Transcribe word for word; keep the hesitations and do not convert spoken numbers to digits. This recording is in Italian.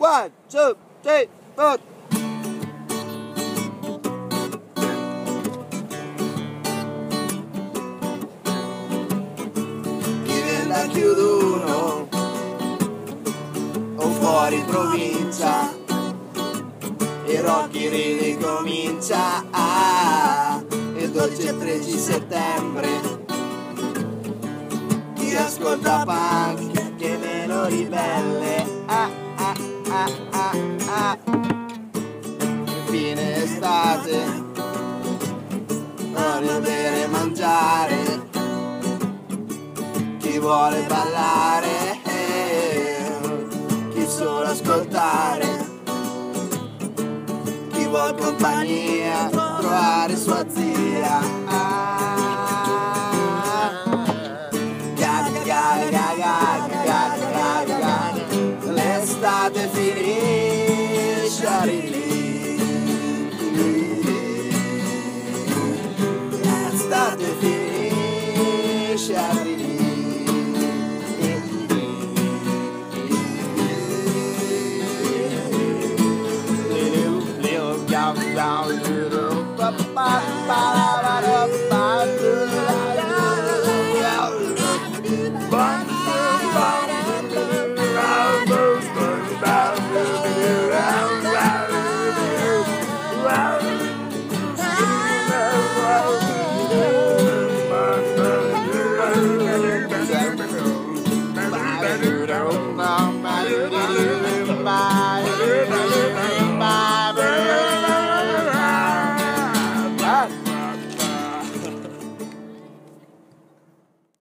One, two, three, four. Diventa chiudono o fuori provincia, e Rocky ricomincia. Ah, il dolce tredici settembre, chi ascolta punk che meno ribelle. Ah, ah, ah, ah, ah. Fine estate, voglio bere e mangiare, chi vuole ballare, chi solo ascoltare, chi vuol compagnia, trovare sua zia. Ah, gaga, gaga, gaga, gaga, gaga, gaga. L'estate finisce, arrivi. L'estate finisce, arrivi. Down, down, down, down,